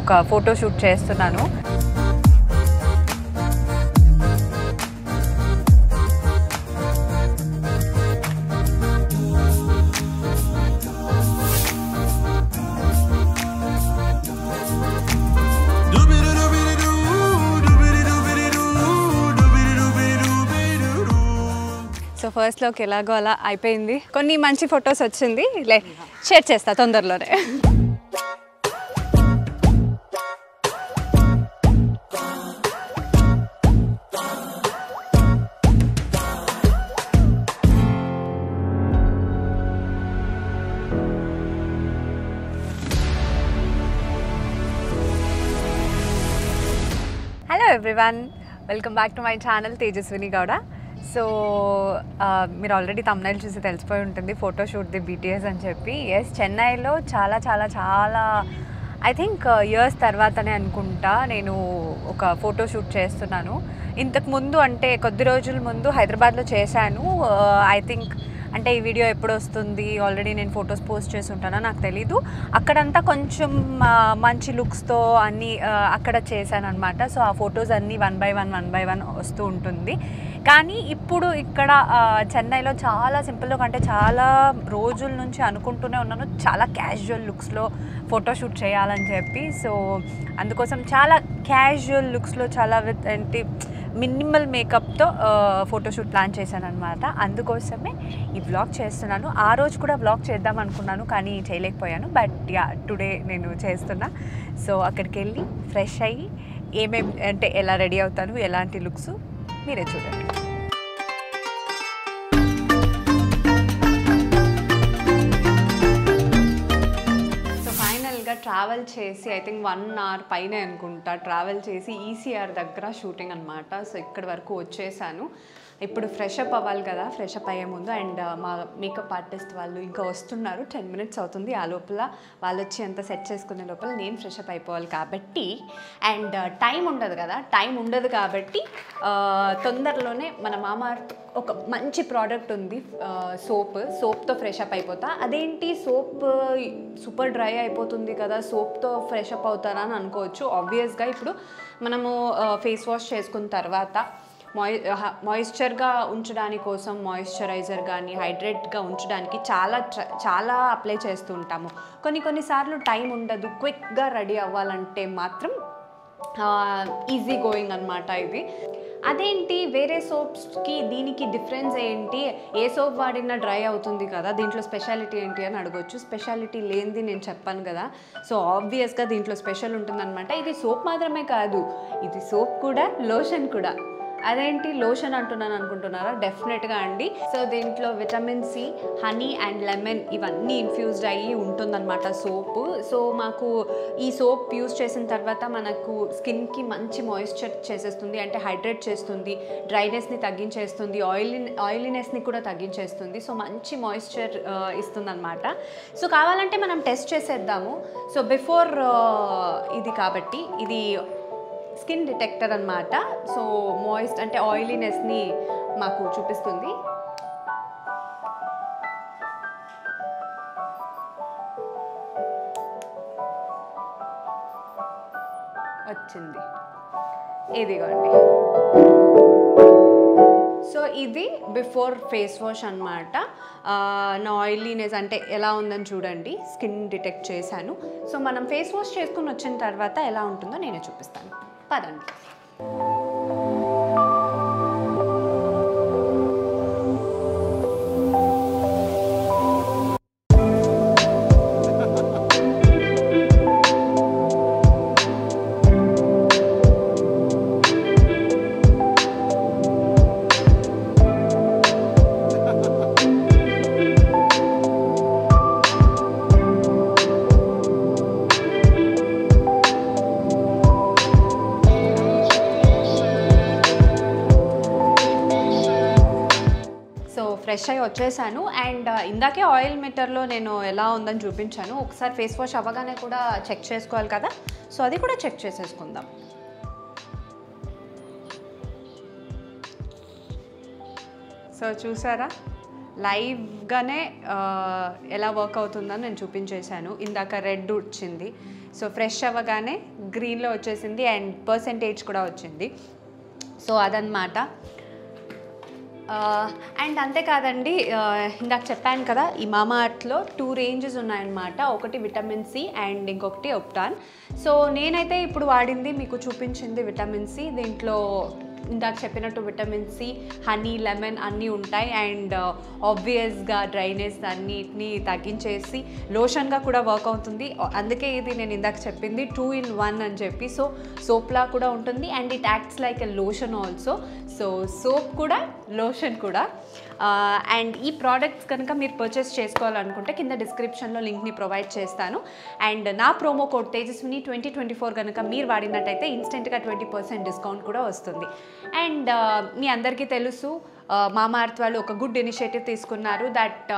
ఒక photo shoot చేస్తున్నాను. So ఫస్ట్లోకి ఎలాగో అలా అయిపోయింది. కొన్ని మంచి ఫొటోస్ వచ్చింది, షేర్ చేస్తా తొందరలోనే. Hello everyone, welcome back to my channel Tejaswini Gowda. So మీరు ఆల్రెడీ తమ్నైల్ చూసి తెలిసిపోయి ఉంటుంది, ఫోటోషూట్ది BTS అని చెప్పి. ఎస్, చెన్నైలో చాలా ఐ థింక్ ఇయర్స్ తర్వాతనే అనుకుంటా నేను ఒక ఫోటోషూట్ చేస్తున్నాను. ఇంతకుముందు అంటే కొద్ది రోజుల ముందు హైదరాబాద్లో చేశాను. ఐ థింక్ అంటే ఈ వీడియో ఎప్పుడు వస్తుంది, ఆల్రెడీ నేను ఫొటోస్ పోస్ట్ చేసి ఉంటానో నాకు తెలీదు. అక్కడంతా కొంచెం మంచి లుక్స్తో అన్నీ అక్కడ చేశాను అనమాట. సో ఆ ఫొటోస్ అన్నీ వన్ బై వన్ వస్తూ ఉంటుంది. కానీ ఇప్పుడు ఇక్కడ చెన్నైలో చాలా సింపుల్గా, అంటే చాలా రోజుల నుంచి అనుకుంటూనే ఉన్నాను చాలా క్యాజువల్ లుక్స్లో ఫోటోషూట్ చేయాలని చెప్పి. సో అందుకోసం చాలా క్యాజువల్ లుక్స్లో చాలా ఏంటి మినిమల్ మేకప్తో ఫోటోషూట్ ప్లాన్ చేశాను అనమాట. అందుకోసమే ఈ వ్లాగ్ చేస్తున్నాను. ఆ రోజు కూడా వ్లాగ్ చేద్దాం అనుకున్నాను కానీ చేయలేకపోయాను. బట్ యా, టుడే నేను చేస్తున్నా. సో అక్కడికి వెళ్ళి ఫ్రెష్ అయ్యి ఏమేమి అంటే ఎలా రెడీ అవుతాను, ఎలాంటి లుక్స్ మీరే చూడండి. ట్రావెల్ చేసి ఐ థింక్ 1 hour పైన అనుకుంటా ట్రావెల్ చేసి ECR దగ్గర షూటింగ్ అనమాట. సో ఇక్కడి వరకు వచ్చేసాను. ఇప్పుడు ఫ్రెష్ అప్ అవ్వాలి కదా, ఫ్రెష్ అప్ అయ్యే ముందు. అండ్ మా మేకప్ ఆర్టిస్ట్ వాళ్ళు ఇంకా వస్తున్నారు, 10 minutes అవుతుంది. ఆ లోపల వాళ్ళు వచ్చి అంతా సెట్ చేసుకునే లోపల నేను ఫ్రెష్ అప్ అయిపోవాలి కాబట్టి. అండ్ టైం ఉండదు కాబట్టి తొందరలోనే మన మామార్త్ ఒక మంచి ప్రోడక్ట్ ఉంది, సోప్తో ఫ్రెష్ అప్ అయిపోతా. అదేంటి సోప్ సూపర్ డ్రై అయిపోతుంది కదా, సోప్తో ఫ్రెష్ అప్ అవుతారా అని అనుకోవచ్చు. ఆబ్వియస్గా ఇప్పుడు మనము ఫేస్ వాష్ చేసుకున్న తర్వాత మాయిశ్చర్గా ఉంచడానికి కోసం మాయిశ్చరైజర్ కానీ హైడ్రేట్గా ఉంచడానికి చాలా అప్లై చేస్తూ ఉంటాము. కొన్నిసార్లు టైం ఉండదు, క్విక్గా రెడీ అవ్వాలంటే మాత్రం ఈజీ గోయింగ్ అనమాట ఇది. అదేంటి వేరే సోప్స్కి దీనికి డిఫరెన్స్ ఏంటి, ఏ సోప్ వాడినా డ్రై అవుతుంది కదా, దీంట్లో స్పెషాలిటీ ఏంటి అని అడగొచ్చు. స్పెషాలిటీ లేనిది నేను చెప్పాను కదా. సో ఆబ్వియస్గా దీంట్లో స్పెషల్ ఉంటుందన్నమాట. ఇది సోప్ మాత్రమే కాదు, ఇది సోప్ కూడా, లోషన్ కూడా. అదేంటి లోషన్ అంటున్నాను అనుకుంటున్నారా? డెఫినెట్గా అండి. సో దీంట్లో vitamin C, honey and lemon ఇవన్నీ ఇన్ఫ్యూజ్డ్ అయ్యి ఉంటుందన్నమాట సోపు. సో మాకు ఈ సోప్ యూజ్ చేసిన తర్వాత మనకు స్కిన్కి మంచి మాయిశ్చర్ చేసేస్తుంది, అంటే హైడ్రేట్ చేస్తుంది, డ్రైనెస్ని తగ్గించేస్తుంది, ఆయిలీనెస్ని కూడా తగ్గించేస్తుంది. సో మంచి మాయిశ్చర్ ఇస్తుందన్నమాట. సో కావాలంటే మనం టెస్ట్ చేసేద్దాము. సో బిఫోర్ ఇది కాబట్టి ఇది స్కిన్ డిటెక్టర్ అనమాట. సో మాయిస్ట్ అంటే ఆయిలీనెస్ని మాకు చూపిస్తుంది. వచ్చింది, ఇదిగోండి. సో ఇది బిఫోర్ ఫేస్ వాష్ అనమాట. నా ఆయిలీనెస్ అంటే ఎలా ఉందని చూడండి, స్కిన్ డిటెక్ట్ చేశాను. సో మనం ఫేస్ వాష్ చేసుకుని వచ్చిన తర్వాత ఎలా ఉంటుందో నేనే చూపిస్తాను, పదండి. ఫ్రెష్ అయ్యి వచ్చేసాను. అండ్ ఇందాకే ఆయిల్ మీటర్లో నేను ఎలా ఉందని చూపించాను. ఒకసారి ఫేస్ వాష్ అవ్వగానే కూడా చెక్ చేసుకోవాలి కదా, సో అది కూడా చెక్ చేసేసుకుందాం. సో చూసారా, లైవ్గానే ఎలా వర్క్ అవుతుందని నేను చూపించేశాను. ఇందాక రెడ్ వచ్చింది, సో ఫ్రెష్ అవ్వగానే గ్రీన్లో వచ్చేసింది అండ్ పర్సెంటేజ్ కూడా వచ్చింది. సో అదనమాట. అండ్ అంతేకాదండి, ఇందాక చెప్పాను కదా ఈ మామా అర్త్లో 2 రేంజెస్ ఉన్నాయన్నమాట. ఒకటి విటమిన్ సి అండ్ ఇంకొకటి ఒప్టాన్. సో నేనైతే ఇప్పుడు వాడింది మీకు చూపించింది విటమిన్ సి. దీంట్లో ఇందాక చెప్పినట్టు విటమిన్ సి, హనీ, లెమన్ అన్నీ ఉంటాయి అండ్ ఆబ్వియస్గా డ్రైనెస్ అన్నిటిని తగ్గించేసి లోషన్గా కూడా వర్క్ అవుతుంది. అందుకే ఇది నేను ఇందాక చెప్పింది 2 in 1 అని చెప్పి. సో సోప్లా కూడా ఉంటుంది and it acts like a lotion also. So soap కూడా లోషన్ కూడా. అండ్ ఈ ప్రోడక్ట్స్ కనుక మీరు పర్చేస్ చేసుకోవాలనుకుంటే కింద డిస్క్రిప్షన్లో లింక్ని ప్రొవైడ్ చేస్తాను. అండ్ నా ప్రోమో కోడ్ తేజస్విని 2024 కనుక మీరు వాడినట్టయితే ఇన్స్టెంట్గా 20% డిస్కౌంట్ కూడా వస్తుంది. అండ్ మీ అందరికీ తెలుసు మామా అర్త్ వాళ్ళు ఒక గుడ్ ఇనిషియేటివ్ తీసుకున్నారు. దట్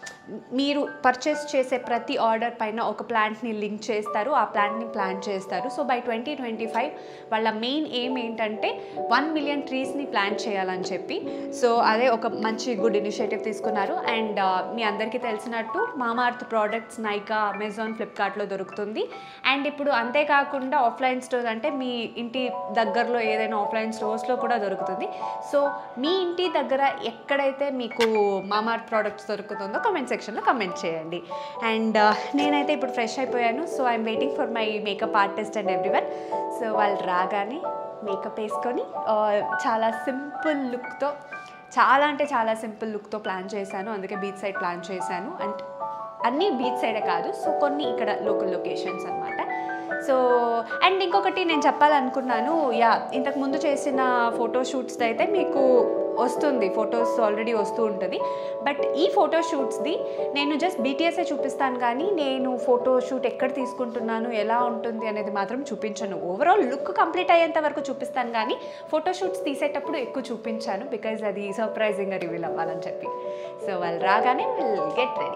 మీరు పర్చేస్ చేసే ప్రతి ఆర్డర్ పైన ఒక ప్లాంట్ని లింక్ చేస్తారు, ఆ ప్లాంట్ని ప్లాంట్ చేస్తారు. సో బై 2025 వాళ్ళ మెయిన్ ఎయిమ్ ఏంటంటే 1 million ట్రీస్ని ప్లాంట్ చేయాలని చెప్పి. సో అదే ఒక మంచి గుడ్ ఇనిషియేటివ్ తీసుకున్నారు. అండ్ మీ అందరికీ తెలిసినట్టు మామా అర్త్ ప్రోడక్ట్స్ నైకా, అమెజాన్, ఫ్లిప్కార్ట్లో దొరుకుతుంది. అండ్ ఇప్పుడు అంతేకాకుండా ఆఫ్లైన్ స్టోర్ అంటే మీ ఇంటి దగ్గరలో ఏదైనా ఆఫ్లైన్ స్టోర్స్లో కూడా దొరుకుతుంది. సో మీ ఇంటి దగ్గర ఎక్కడైతే మీకు మామా అర్త్ ప్రోడక్ట్స్ దొరుకుతుందో కమెంట్ సెక్షన్లో కమెంట్ చేయండి. అండ్ నేనైతే ఇప్పుడు ఫ్రెష్ అయిపోయాను. So I'm waiting for my makeup artist and everyone. So వాళ్ళు రాగానే మేకప్ వేసుకొని చాలా సింపుల్ లుక్తో, చాలా అంటే చాలా సింపుల్ లుక్తో ప్లాన్ చేశాను. అందుకే బీచ్ సైడ్ ప్లాన్ చేశాను. అండ్ అన్నీ బీచ్ సైడే కాదు, సో కొన్ని ఇక్కడ లోకల్ లొకేషన్స్ అనమాట. సో అండ్ ఇంకొకటి నేను చెప్పాలనుకున్నాను, ఇంతకు ముందు చేసిన ఫోటోషూట్స్ అయితే మీకు వస్తుంది, ఫొటోస్ ఆల్రెడీ వస్తూ ఉంటుంది. బట్ ఈ ఫోటోషూట్స్ది నేను జస్ట్ బీటీఎస్ఏ చూపిస్తాను కానీ నేను ఫోటోషూట్ ఎక్కడ తీసుకుంటున్నాను, ఎలా ఉంటుంది అనేది మాత్రం చూపించను. ఓవరాల్ లుక్ కంప్లీట్ అయ్యేంత వరకు చూపిస్తాను కానీ ఫోటోషూట్స్ తీసేటప్పుడు ఎక్కువ చూపించాను, బికాజ్ అది సర్ప్రైజింగ్గా రివీల్ అవ్వాలని చెప్పి. సో వాళ్ళు రాగానే విల్ గెట్ రెడీ.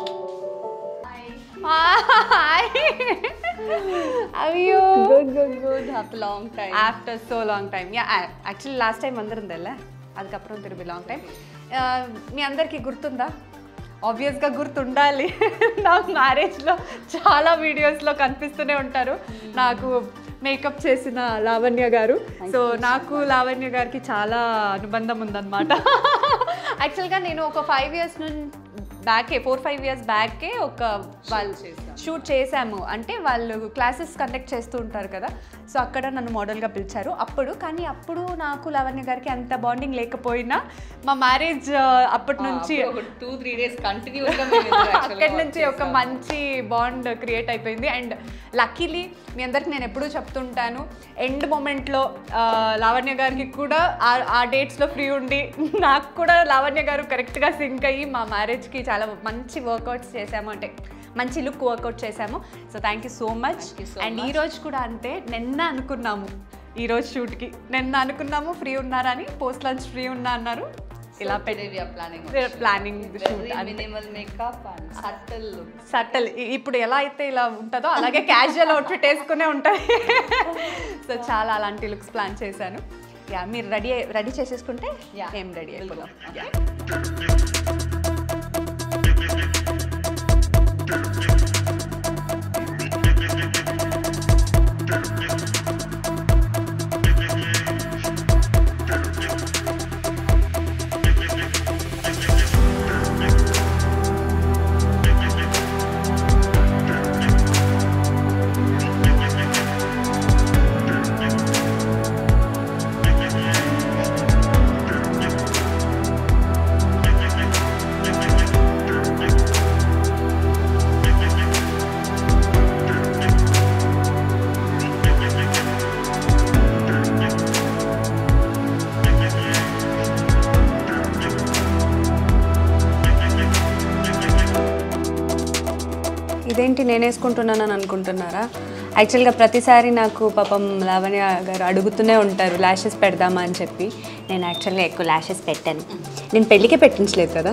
అయ్యో good after long time, after so long time. Actually last time అందరుందల్ల, அதுக்கப்புறம் திரும்பி లాంగ్ టైం. మీ అందరికీ గుర్తుందా? ఆబ్వియస్గా గుర్తుండాలి. నాకు మ్యారేజ్లో చాలా వీడియోస్లో కనిపిస్తూనే ఉంటారు నాకు మేకప్ చేసిన లావణ్య గారు. సో నాకు లావణ్య గారికి చాలా అనుబంధం ఉందన్నమాట. యాక్చువల్గా నేను ఒక 5 years బ్యాకే 4-5 years బ్యాకే ఒక వాళ్ళు షూట్ చేశాము. అంటే వాళ్ళు క్లాసెస్ కండక్ట్ చేస్తూ ఉంటారు కదా, సో అక్కడ నన్ను మోడల్గా పిలిచారు అప్పుడు. కానీ అప్పుడు నాకు లావణ్య గారికి అంత బాండింగ్ లేకపోయినా మా మ్యారేజ్ అప్పటి నుంచి 2-3 days కంటిన్యూస్గా అక్కడి నుంచి ఒక మంచి బాండ్ క్రియేట్ అయిపోయింది. అండ్ లక్కీలీ మీ అందరికి నేను ఎప్పుడూ చెప్తుంటాను, ఎండ్ మూమెంట్లో లావణ్య గారికి కూడా ఆ డేట్స్లో ఫ్రీ ఉండి నాకు కూడా లావణ్య గారు కరెక్ట్గా సింక్ అయ్యి మా మ్యారేజ్కి చాలా మంచి వర్కౌట్స్ చేసాము, అంటే మంచి లుక్ వర్కౌట్ చేసాము. So thank you so much. And ఈరోజు కూడా అంతే, నిన్న అనుకున్నాము ఈరోజు షూట్కి, నిన్న అనుకున్నాము ఫ్రీ ఉన్నారని, పోస్ట్ లంచ్ ఫ్రీ ఉన్నా అన్నారు. ఇలా ప్లానింగ్ సట్టల్ ఇప్పుడు ఎలా అయితే ఇలా ఉంటుందో అలాగే క్యాజువల్ అవుట్ఫిట్ వేసుకునే ఉంటుంది. సో చాలా అలాంటి లుక్స్ ప్లాన్ చేశాను. మీరు రెడీ చేసేసుకుంటే ఏం రెడీ అయిపోదాం. ఇదేంటి నేను వేసుకుంటున్నానని అనుకుంటున్నారా? యాక్చువల్గా ప్రతిసారి నాకు పాపం లావణ్య గారు అడుగుతూనే ఉంటారు ల్యాషెస్ పెడదామా అని చెప్పి. నేను యాక్చువల్గా ఎక్కువ ల్యాషెస్ పెట్టాను, నేను పెళ్ళికే పెట్టించలేదు కదా.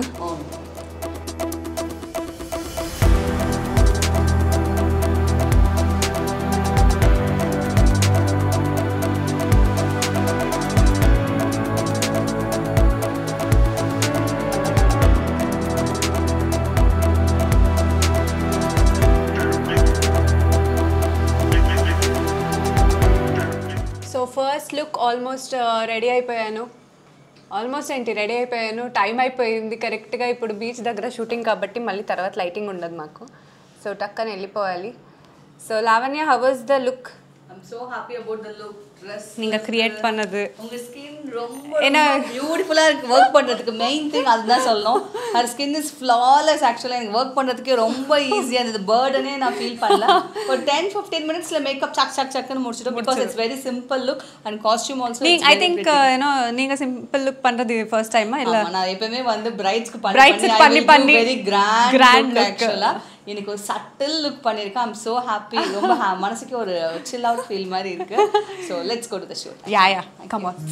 ఫస్ట్ లుక్ ఆల్మోస్ట్ రెడీ అయిపోయాను. రెడీ అయిపోయాను. టైం అయిపోయింది కరెక్ట్గా. ఇప్పుడు బీచ్ దగ్గర షూటింగ్ కాబట్టి మళ్ళీ తర్వాత లైటింగ్ ఉండదు మాకు. సో టక్కని వెళ్ళిపోవాలి. So Lavanya, how was the look? I'm so happy about the look. Dress நீங்க கிரியேட் பண்ணது உங்க ஸ்கின் ரொம்ப பியூட்டிஃபுல்லா இருக்கு. வர்க் பண்றதுக்கு மெயின் திங் அதுதான் சொல்லணும். her skin is flawless. actually எனக்கு வர்க் பண்றதுக்கு ரொம்ப ஈஸியா இருந்தது. பர்டனே நான் ஃபீல் பண்ணல. ஒரு 10-15 மினிட்ஸ்ல மேக்கப் சக் முடிச்சிட்டோம். because it's very simple look and costume also. I think நீங்க சிம்பிள் லுக் பண்றது ஃபர்ஸ்ட் டைமா இல்ல? நான் எப்பவுமே வந்து பிரைட்ஸ்க்கு பண்ணி very grand look actually. எனக்கு ஒரு சட்டில் லுக் பண்ணிருக்கேன். I'm so happy. ரொம்ப மனசுக்கு ஒரு chill out feel மாதிரி இருக்கு. so let's go to the shoot. yeah come on.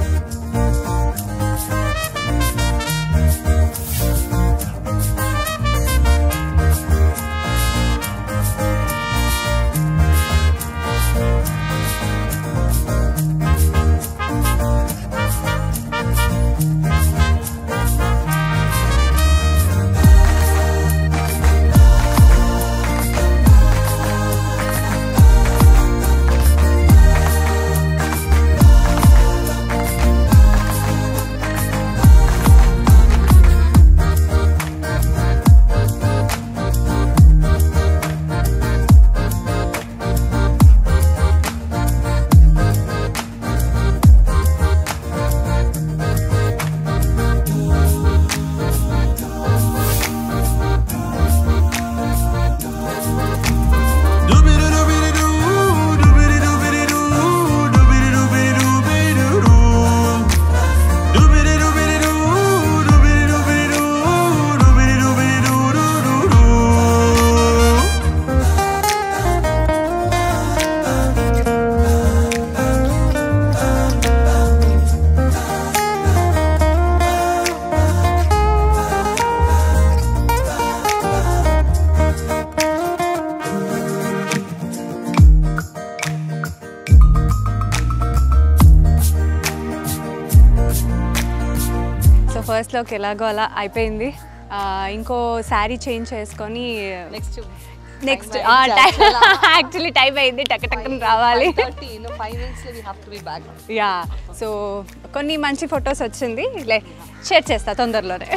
First లోకి ఎలాగో అలా అయిపోయింది. ఇంకో శారీ చేంజ్ చేసుకొని నెక్స్ట్ యాక్చువల్లీ టైం అయింది. టక్కని రావాలి. యా సో కొన్ని మంచి ఫొటోస్ వచ్చింది. షేర్ చేస్తా తొందరలోనే.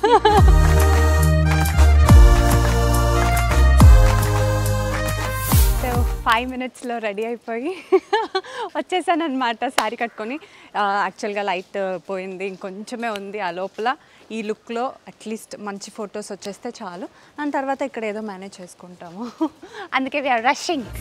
సో 5 minutesలో రెడీ అయిపోయి వచ్చేసాను అనమాట శారీ కట్టుకొని. యాక్చువల్గా లైట్ పోయింది, ఇంకొంచెమే ఉంది ఆ లోపల. ఈ లుక్లో అట్లీస్ట్ మంచి ఫొటోస్ వచ్చేస్తే చాలు. దాని తర్వాత ఇక్కడ ఏదో మేనేజ్ చేసుకుంటాము. అందుకే వీఆర్ రషింగ్.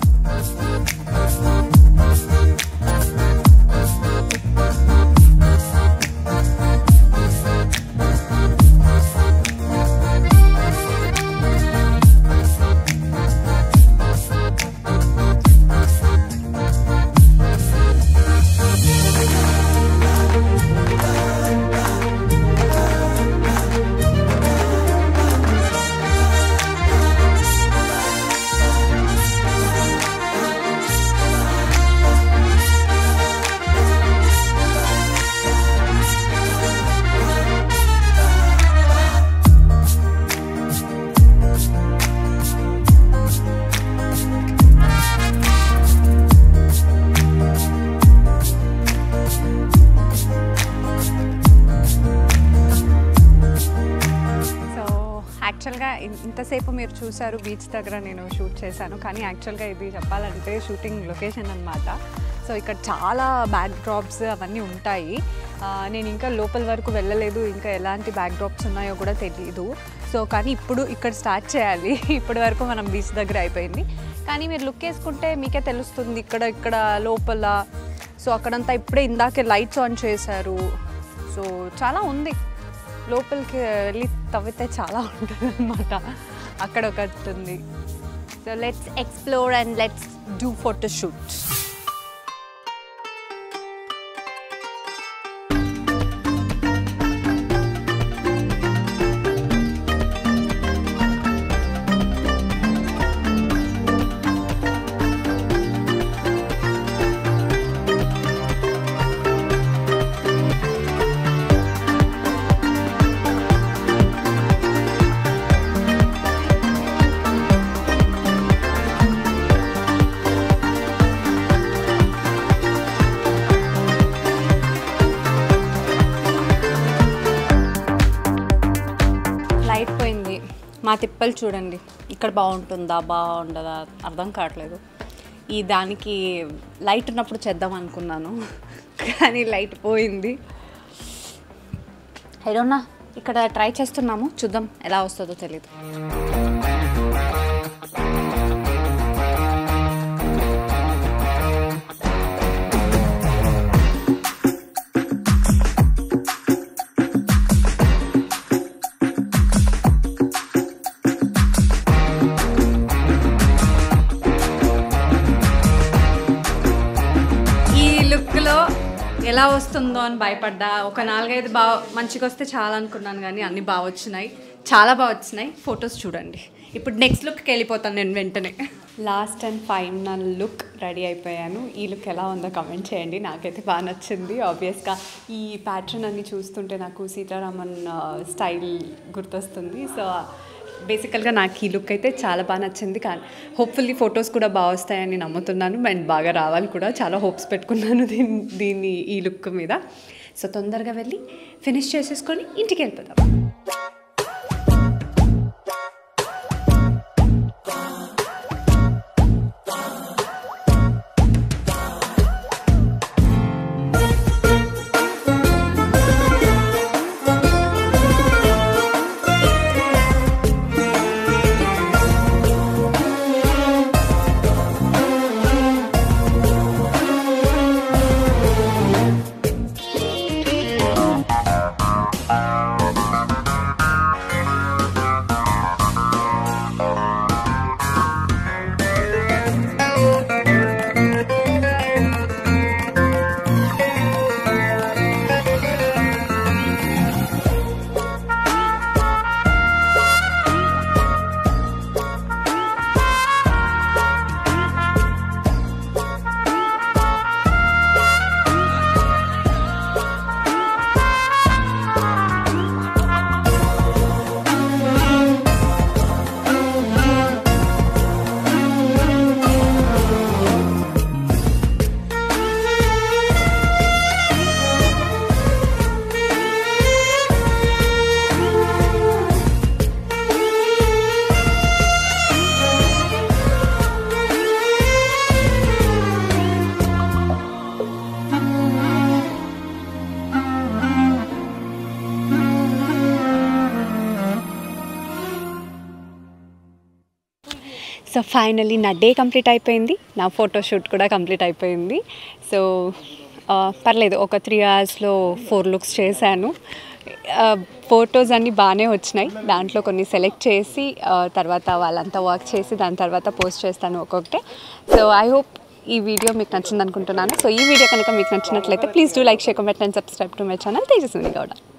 యాక్చువల్గా ఇంతసేపు మీరు చూసారు బీచ్ దగ్గర నేను షూట్ చేశాను. కానీ యాక్చువల్గా ఇది చెప్పాలంటే షూటింగ్ లొకేషన్ అనమాట. సో ఇక్కడ చాలా బ్యాక్ డ్రాప్స్ అవన్నీ ఉంటాయి. నేను ఇంకా లోపల వరకు వెళ్ళలేదు. ఇంకా ఎలాంటి బ్యాక్ డ్రాప్స్ ఉన్నాయో కూడా తెలీదు. సో కానీ ఇప్పుడు ఇక్కడ స్టార్ట్ చేయాలి. ఇప్పటి వరకు మనం బీచ్ దగ్గర అయిపోయింది. కానీ మీరు లుక్ వేసుకుంటే మీకే తెలుస్తుంది ఇక్కడ లోపల. సో అక్కడంతా ఇప్పుడే ఇందాకే లైట్స్ ఆన్ చేశారు. సో చాలా ఉంది. లోపలికి వెళ్ళి తవ్వితే చాలా ఉంటుంది అన్నమాట. అక్కడ ఒకటి ఉంది. So let's explore and let's do photoshoot. మా తిప్పలు చూడండి, ఇక్కడ బాగుంటుందా బాగుండదా అర్థం కావట్లేదు. ఈ దానికి లైట్ ఉన్నప్పుడు చేద్దాం అనుకున్నాను, కానీ లైట్ పోయింది. ఏదోనా ఇక్కడ ట్రై చేస్తున్నాము, చూద్దాం ఎలా వస్తుందో తెలీదు. ఎలా వస్తుందో అని భయపడ్డా. ఒక 4-5 బాగా మంచిగా వస్తే చాలా అనుకున్నాను, కానీ అన్నీ బాగా వచ్చినాయి, చాలా బాగా వచ్చినాయి. ఫొటోస్ చూడండి. ఇప్పుడు నెక్స్ట్ లుక్కి వెళ్ళిపోతాను నేను వెంటనే. Last and final look ready అయిపోయాను. ఈ లుక్ ఎలా ఉందో కమెంట్ చేయండి. నాకైతే బాగా నచ్చింది. ఆబ్వియస్గా ఈ ప్యాటర్న్ అన్ని చూస్తుంటే నాకు సీతారామన్ స్టైల్ గుర్తొస్తుంది. సో బేసికల్గా నాకు ఈ లుక్ అయితే చాలా బాగా నచ్చింది. కానీ హోప్ఫుల్లీ ఫొటోస్ కూడా బాగా వస్తాయని నమ్ముతున్నాను, అండ్ బాగా రావాలి కూడా. చాలా హోప్స్ పెట్టుకున్నాను దీన్ని ఈ లుక్ మీద. సో తొందరగా వెళ్ళి ఫినిష్ చేసేసుకొని ఇంటికి వెళ్ళిపోతాం. సో ఫైనలీ నా డే కంప్లీట్ అయిపోయింది, నా ఫోటోషూట్ కూడా కంప్లీట్ అయిపోయింది. సో పర్లేదు, ఒక 3 అవర్స్లో 4 లుక్స్ చేశాను. ఫొటోస్ అన్నీ బాగానే వచ్చినాయి. దాంట్లో కొన్ని సెలెక్ట్ చేసి తర్వాత వాళ్ళంతా వర్క్ చేసి దాని తర్వాత పోస్ట్ చేస్తాను ఒక్కొక్కటే. సో ఐ హోప్ ఈ వీడియో మీకు నచ్చింది అనుకుంటున్నాను. సో ఈ వీడియో కనుక మీకు నచ్చినట్లయితే please do like, share, comment and subscribe to my channel Tejaswini Gowda.